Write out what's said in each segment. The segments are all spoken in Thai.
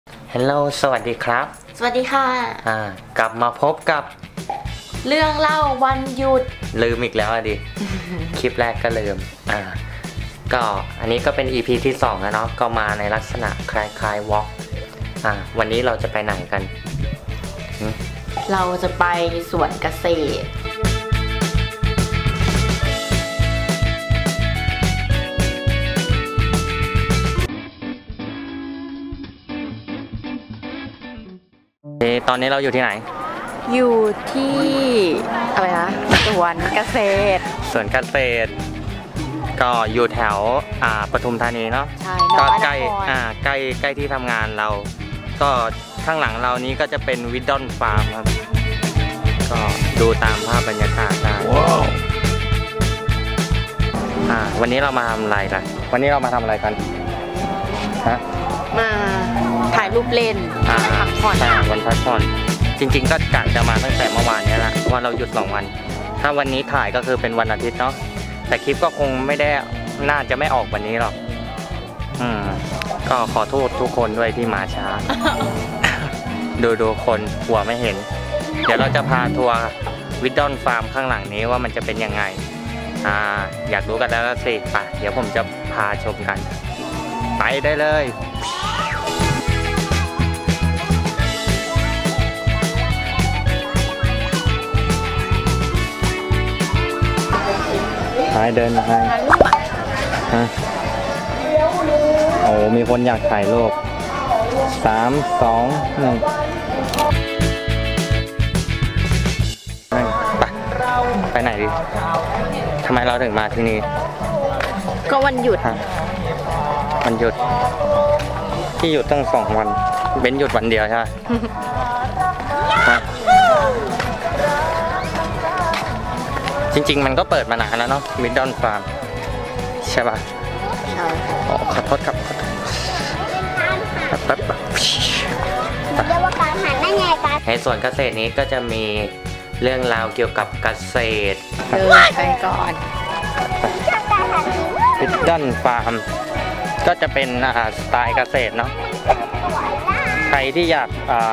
ฮัลโหลสวัสดีครับสวัสดีค่ะกลับมาพบกับเรื่องเล่าวันหยุดลืมอีกแล้วดิ คลิปแรกก็ลืมก็อันนี้ก็เป็น EP ที่2แล้วเนาะก็มาในลักษณะคล้ายๆวอล์กวันนี้เราจะไปไหนกันเราจะไปสวนเกษตรตอนนี้เราอยู่ที่ไหนอยู่ที่อะไรนะสวนเกษตรสวนเกษตรก็อยู่แถวปทุมธานีเนาะใช่ก็ใกล้ใกล้ที่ทำงานเราก็ข้างหลังเรานี้ก็จะเป็นวิดดอนฟาร์มครับก็ดูตามภาพบรรยากาศได้วันนี้เรามาทำอะไรกันวันนี้เรามาทำอะไรกันมาถ่ายรูปเล่นพักผ่อนวันพักผ่อนจริงๆก็กะจะมาตั้งแต่เมื่อวานนี้แหละว่าเราหยุด2 วันถ้าวันนี้ถ่ายก็คือเป็นวันอาทิตย์เนาะแต่คลิปก็คงไม่ได้น่าจะไม่ออกวันนี้หรอกก็ขอโทษทุกคนด้วยที่มาช้า ดูคนหัวไม่เห็นเดี๋ยวเราจะพาทัวร์วิดดอนฟาร์มข้างหลังนี้ว่ามันจะเป็นยังไงอยากรู้กันแล้วสิไปเดี๋ยวผมจะพาชมกันไปได้เลยเดินไปโอ้มีคนอยากถ่ายรูป3 2 1ไปไหนดิทำไมเราถึงมาที่นี่ก็วันหยุดวันหยุดที่หยุดตั้ง2 วันเบ้นหยุดวันเดียวใช่ไหมจริงๆมันก็เปิดมานานแล้วเนาะวิดดอนฟาร์มใช่ป่ะใช่ขอโทษครับในสวนเกษตรนี้ก็จะมีเรื่องราวเกี่ยวกับเกษตรไปก่อนวิดดอนฟาร์มก็จะเป็นสไตล์เกษตรเนาะใครที่อยาก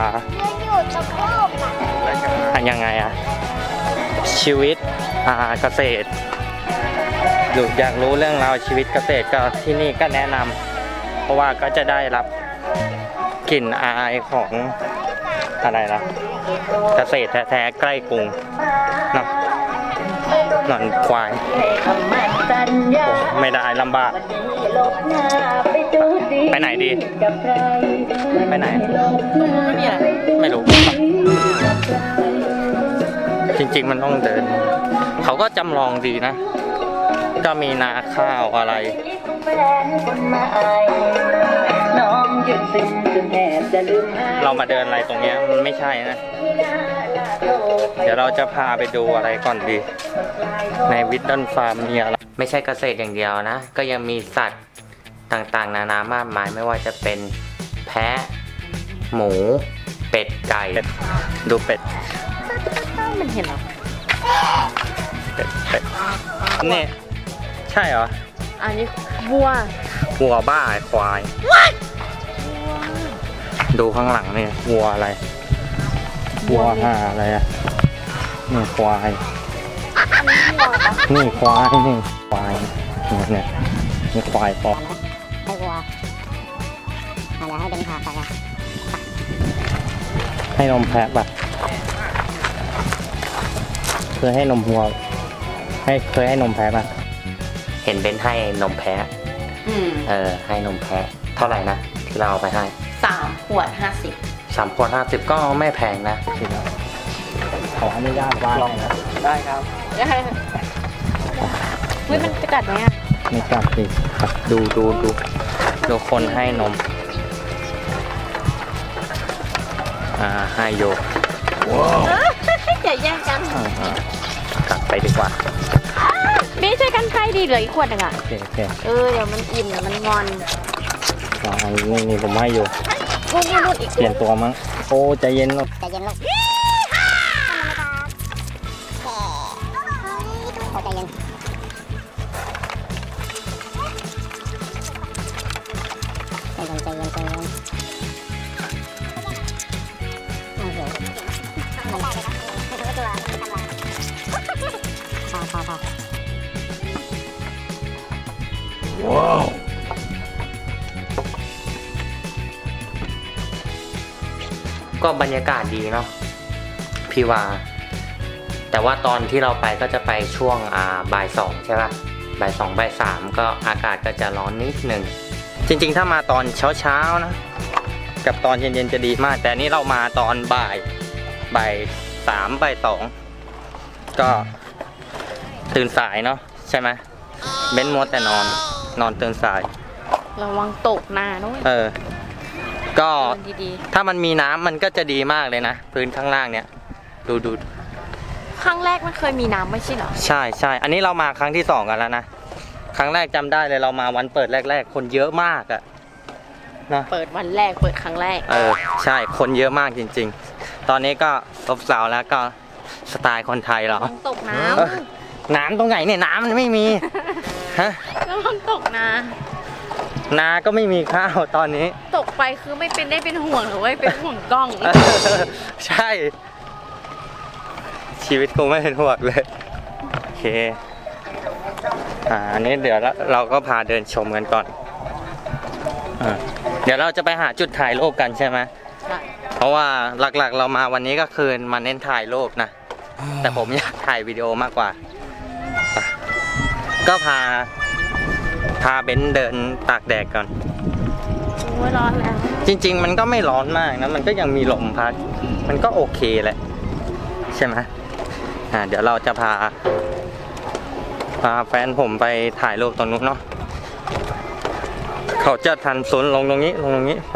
ยังไงชีวิตเกษตรอยากรู้เรื่องราวชีวิตเกษตรก็ที่นี่ก็แนะนำเพราะว่าก็จะได้รับกลิ่นอายของอะไรนะเกษตรแท้ๆใกล้กรุงเนาะหนอนควายไม่ได้ลำบากไปไหนดีไปไหนไม่รู้จริงๆมันต้องเดินเขาก็จำลองดีนะก็มีนาข้าวอะไรเรามาเดินอะไรตรงนี้มันไม่ใช่นะเดี๋ยวเราจะพาไปดูอะไรก่อนดีในวิดดอนฟาร์มมีอะไรไม่ใช่เกษตรอย่างเดียวนะก็ยังมีสัตว์ต่างๆนานามากมายไม่ว่าจะเป็นแพะหมูเป็ดไก่ดูเป็ดมันเห็นหรอเป็ดนี่ใช่เหรออันนี้วัวบ้าควายดูข้างหลังนี่วัวอะไรวัวอะไรนี่ควายนี่ควายเนี่ยนี่ควายปอให้วัวอะไรให้เป็นพาไปให้นมแพะป่ะเคยให้นมวัวเคยให้นมแพะป่ะเห็นเบนให้นมแพะให้นมแพะเท่าไหร่นะที่เราเอาไปให้ 3 ขวด 50 3 ขวด 50ก็ไม่แพงนะขออนุญาตว่างนะได้ครับเฮ้ยมันจะกัดไหมไม่กัดสิดูคนให้นมให้โยอย่าแย่งกันกลับไปดีกว่าไม่ใช่กันไกลดีเหลืออีกขวดหนึ่งโอเคเดี๋ยวมันอิ่มเดี๋ยวมันงอนนี่ผมให้อยู่เปลี่ยนตัวมั้งโอ้ใจเย็นลูกใจเย็นว้าวก็บรรยากาศดีเนาะพี่ว่าแต่ว่าตอนที่เราไปก็จะไปช่วงบ่ายสองใช่ป่ะบ่ายสองบ่ายสามก็อากาศก็จะร้อนนิดนึงจริงๆถ้ามาตอนเช้าๆนะกับตอนเย็นๆจะดีมากแต่นี่เรามาตอนบ่ายสามบ่ายสองก็ตื่นสายเนาะใช่ไหมเบ้นมัวแต่นอนตื่นสายระวังตกนาด้วยก็ถ้ามันมีน้ำมันก็จะดีมากเลยนะพื้นข้างล่างเนี่ยดูครั้งแรกมันเคยมีน้ำไม่ใช่เหรอใช่อันนี้เรามาครั้งที่2กันแล้วนะครั้งแรกจำได้เลยเรามาวันเปิดแรกๆคนเยอะมากอะนะเปิดวันแรกเปิดครั้งแรกใช่คนเยอะมากจริงๆตอนนี้ก็ซบเซาแล้วก็สไตล์คนไทยเหรอตกน้ำตรงไหนเนี่ยน้ำมันไม่มีฮะแล้วมันตกนาก็ไม่มีข้าวตอนนี้ตกไปคือไม่เป็นห่วงหรือว่าเป็นห่วงกล้องใช่ชีวิตกูไม่เป็นห่วงเลยโอเคอันนี้เดี๋ยวเราก็พาเดินชมกันก่อนเดี๋ยวเราจะไปหาจุดถ่ายรูปกันใช่ไหมเพราะว่าหลักๆเรามาวันนี้ก็คือมาเน้นถ่ายรูปนะแต่ผมอยากถ่ายวิดีโอมากกว่าก็พาเบนเดินตากแดดก่อนร้อนแล้วจริงๆมันก็ไม่ร้อนมากนะมันก็ยังมีลมพัดมันก็โอเคแหละใช่ไหมเดี๋ยวเราจะพาแฟนผมไปถ่ายรูปตรงนู้นเนาะเขาจะทันสนลงตรงนี้ไป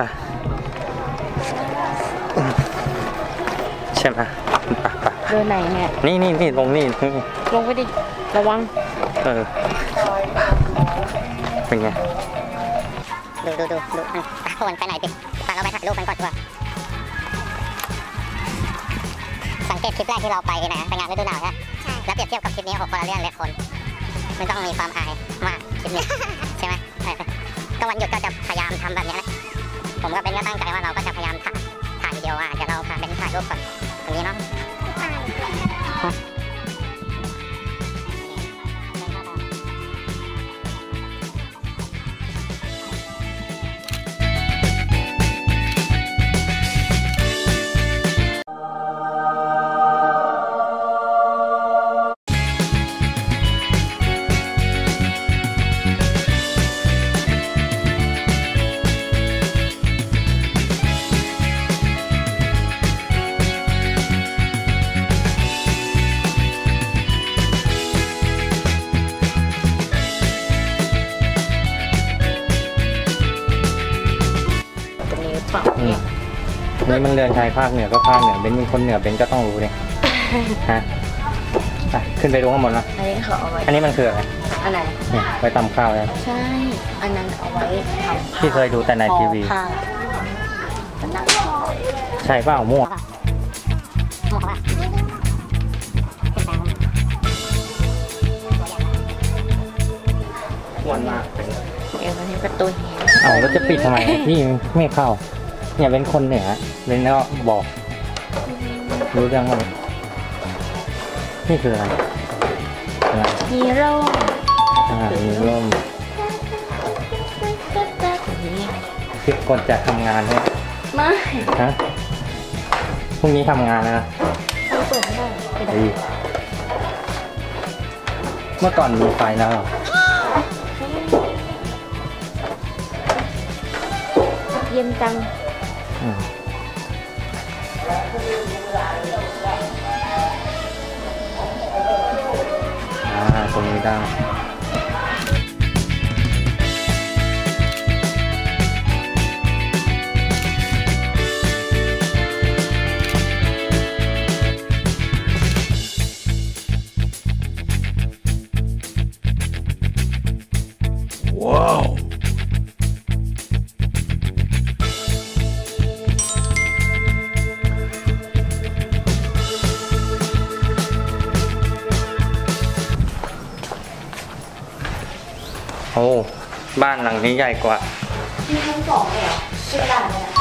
ใช่ไหมไปเดินไหนเนี่ยนี่ลงไปดิระวังเป็นไงดูคนไปไหนดิพาเราไปถ่ายรูปกันก่อนดีกว่าสังเกตคลิปแรกที่เราไปนะไปงานฤดูหนาวใช่แล้วเปรียบเทียบกับคลิปนี้คนละเรื่องเลยคนไม่ต้องมีความอายมากคลิปนี้ใช่ไหมก็วันหยุดก็จะพยายามทำแบบนี้แหละผมก็เป็นก็ตั้งใจว่าเราก็จะพยายามถ่ายวิดีโอเดี๋ยวเราพาเป็นถ่ายรูปก่อนตรงนี้เนาะนี่มันเรือนชายภาคเหนือก็ภาคเหนือเบนมีคนเหนือเบนก็ต้องรู้เนี่ยฮะขึ้นไปดูข้างบนนะอันนี้เขาเอาไว้อันนี้มันคืออะไรอันไหนเนี่ยไว้ตำข้าวเลยใช่อันนั้นเอาไว้ทำที่เคยดูแต่ในทีวีใช่เปล่ามั่ววนมากวันนี้ประตูแล้วจะปิดทำไมพี่ไม่เข้าเนี่ยเป็นคนเหนือเป็นแล้วบอกรู้เรื่องมั้ยนี่คืออะไรมีร่มมีร่มคิดก่อนจะทำงานไหมไม่ฮะพรุ่งนี้ทำงานนะเปิดไม่ได้เมื่อก่อนมีไฟแล้วเย็นจังตรงนี้ได้ว้าวโอ้บ้านหลังนี้ใหญ่กว่ามีชั้น2เลยเหรอชื่อบ้านอะไร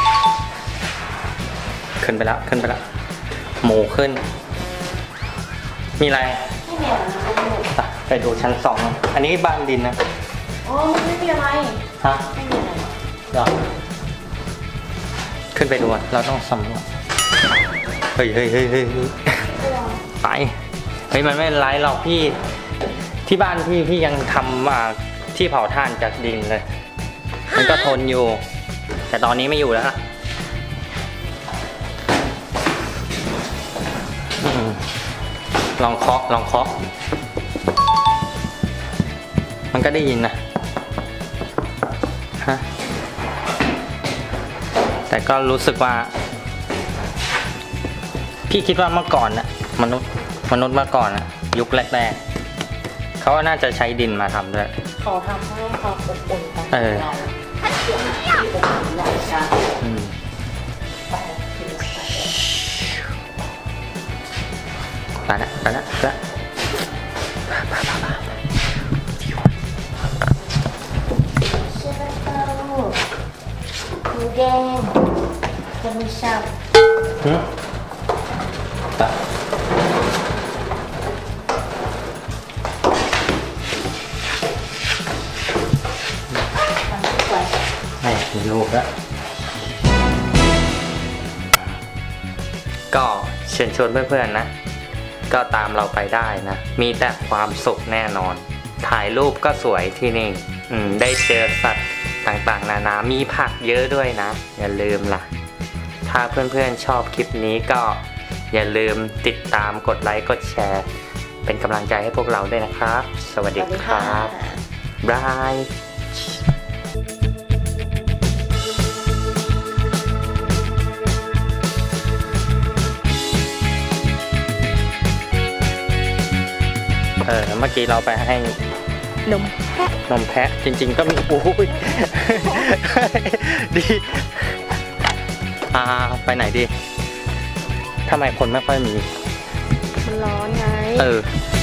ขึ้นไปแล้วหมูขึ้นมีอะไรไปดูชั้น2อันนี้บ้านดินนะอ๋อไม่มีอะไรฮะไม่มีอะไรหรอขึ้นไปดูอะเราต้องสำรวจเฮ้ยไปเฮ้ยมันไม่เป็นไรหรอกพี่ที่บ้านพี่ยังทำที่เผาถ่านจากดินเลยมันก็ทนอยู่ แต่ตอนนี้ไม่อยู่แล้วฮะลองเคาะมันก็ได้ยินนะฮะแต่ก็รู้สึกว่าพี่คิดว่าเมื่อก่อนน่ะมนุษย์เมื่อก่อนน่ะยุคแรกๆเขาน่าจะใช้ดินมาทำด้วยเขาทำให้ความอบอุ่นกับเออเราที่อบอุ่นหลายชั้นไปละใช่ไหมเต้าหมูแดงจะไม่ชอบไปไม่มีลูกแล้วก็เชิญชวนเพื่อนๆนะก็ตามเราไปได้นะมีแต่ความสุขแน่นอนถ่ายรูปก็สวยที่นี่ได้เจอสัตว์ต่างๆนานามีผักเยอะด้วยนะอย่าลืมล่ะถ้าเพื่อนๆชอบคลิปนี้ก็อย่าลืมติดตามกดไลค์กดแชร์เป็นกำลังใจให้พวกเราด้วยนะครับสวัสดีครับบายเมื่อกี้เราไปให้นมแพะนมแพะจริงๆก็มีโอ้ย ดีไปไหนดีทำไมคนไม่ค่อยมีมันร้อนไงเออ